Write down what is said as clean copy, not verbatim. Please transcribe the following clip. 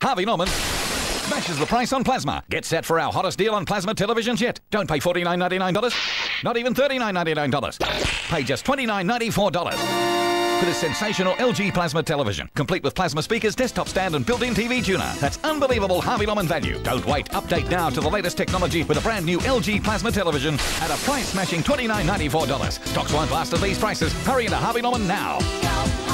Harvey Norman smashes the price on plasma. Get set for our hottest deal on plasma televisions yet. Don't pay $49.99. Not even $39.99. Pay just $29.94 for this sensational LG plasma television, complete with plasma speakers, desktop stand and built-in TV tuner. That's unbelievable Harvey Norman value. Don't wait. Update now to the latest technology with a brand new LG plasma television at a price-smashing $29.94. Stocks won't last at these prices. Hurry into Harvey Norman now.